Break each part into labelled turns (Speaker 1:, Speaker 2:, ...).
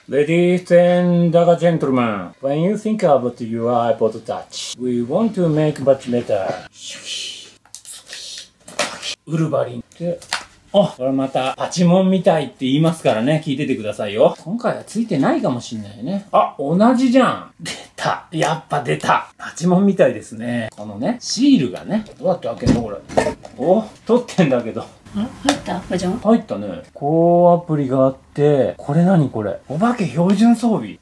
Speaker 1: Ladies and gentlemen, when you think about your iPod Touch, we want to make much better. ウルヴァリンって、これまたパチモンみたいって言いますからね、聞いててくださいよ。今回はついてないかもしんないね。同じじゃん。出た。やっぱ出た。パチモンみたいですね。このね、シールがね、どうやって開けんのこれ。取ってんだけど。
Speaker 2: 入ったバージョン
Speaker 1: 入ったね。こうアプリがあって、これ何これ。お化け標準装備。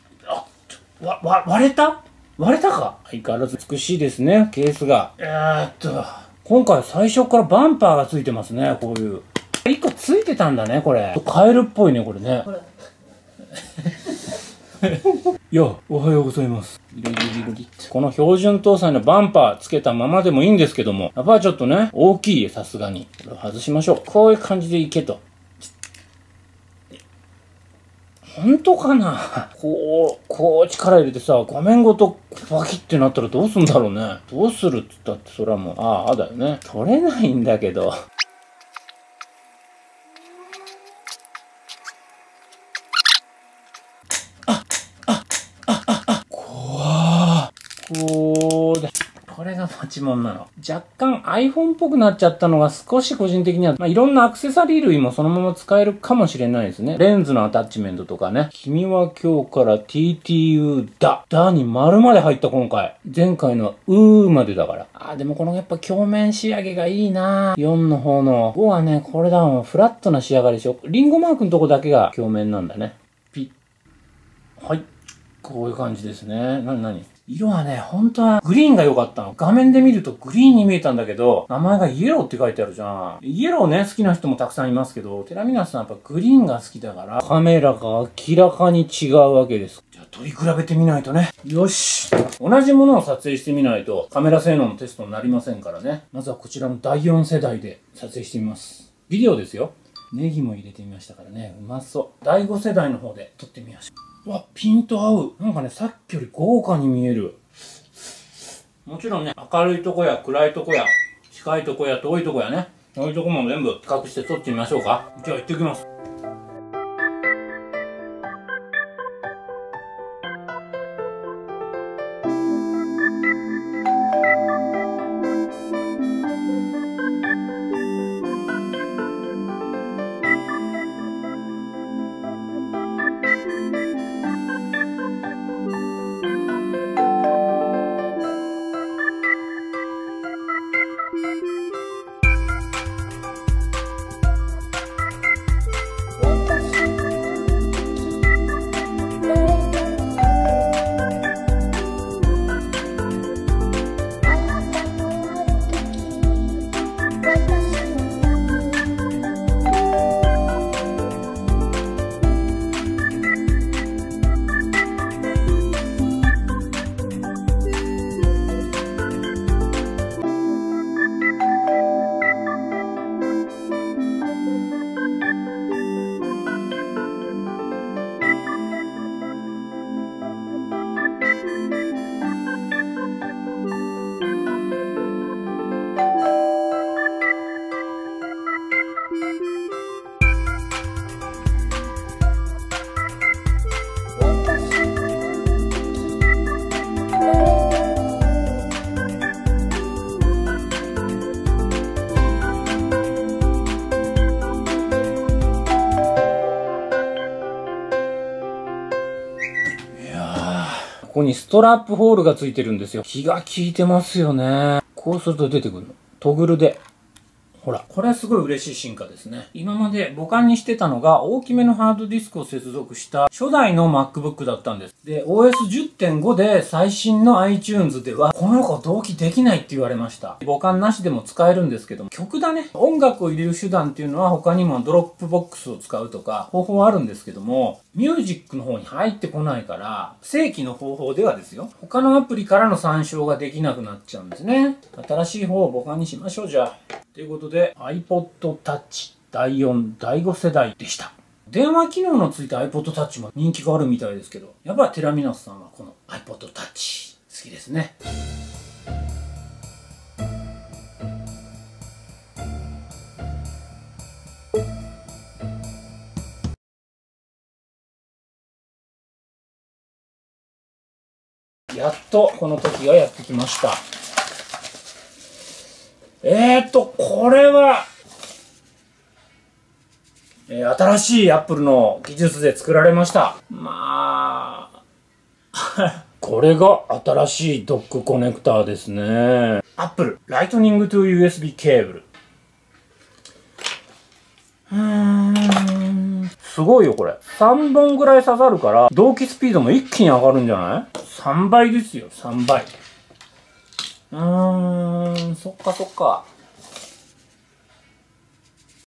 Speaker 1: 割れたか。相変わらず美しいですね、ケースが。今回最初からバンパーがついてますね、こういう。一個ついてたんだね、これ。カエルっぽいね、これね。いや、おはようございます。この標準搭載のバンパーつけたままでもいいんですけども、やっぱりちょっとね、大きい、さすがに。これを外しましょう。こういう感じでいけと。本当かなこう力入れてさ、画面ごとバキってなったらどうすんだろうね。どうするって言ったってそれはもう、だよね。取れないんだけど。これがパチモンなの。若干 iPhone っぽくなっちゃったのが少し個人的には、いろんなアクセサリー類もそのまま使えるかもしれないですね。レンズのアタッチメントとかね。君は今日から TTU だ。だに丸まで入った今回。前回のはまでだから。でもこのやっぱ鏡面仕上げがいいな4の方の。5はね、これだもん。フラットな仕上がりでしょ。リンゴマークのとこだけが鏡面なんだね。ピッ。はい。こういう感じですね。何色はね、本当はグリーンが良かったの。画面で見るとグリーンに見えたんだけど、名前がイエローって書いてあるじゃん。イエローね、好きな人もたくさんいますけど、テラミナスさんやっぱグリーンが好きだから、カメラが明らかに違うわけです。じゃあ取り比べてみないとね。よし。同じものを撮影してみないと、カメラ性能のテストになりませんからね。まずはこちらの第4世代で撮影してみます。ビデオですよ。ネギも入れてみましたからね。うまそう。第5世代の方で撮ってみましょう。ピンと合う。なんかね、さっきより豪華に見える。もちろんね、明るいとこや暗いとこや、近いとこや遠いとこやね。そういうとこも全部比較して撮ってみましょうか。じゃあ行ってきます。ここにストラップホールがついてるんですよ。気が利いてますよね。こうすると出てくるの。トグルで。ほら、これはすごい嬉しい進化ですね。今まで母艦にしてたのが大きめのハードディスクを接続した初代の MacBook だったんです。で、OS10.5 で最新の iTunes ではこの子同期できないって言われました。母艦なしでも使えるんですけども、曲だね。音楽を入れる手段っていうのは他にもドロップボックスを使うとか方法はあるんですけども、ミュージックの方に入ってこないから、正規の方法ではですよ。他のアプリからの参照ができなくなっちゃうんですね。新しい方を母艦にしましょう、じゃあ。ということで iPod Touch 第4、第5世代でした。電話機能のついた iPod Touch も人気があるみたいですけど、やっぱりテラミナスさんはこの iPod Touch 好きですね。 やっとこの時がやってきました。これは、新しい Apple の技術で作られました。まあ、これが新しいドックコネクターですね。Apple Lightning to USB ケーブル。すごいよ、これ。3本ぐらい刺さるから、同期スピードも一気に上がるんじゃない ?3 倍ですよ、3倍。そっかそっか。